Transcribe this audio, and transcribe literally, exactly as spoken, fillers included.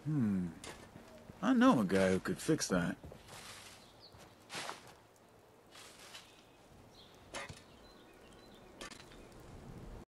Hmm. I know a guy who could fix that.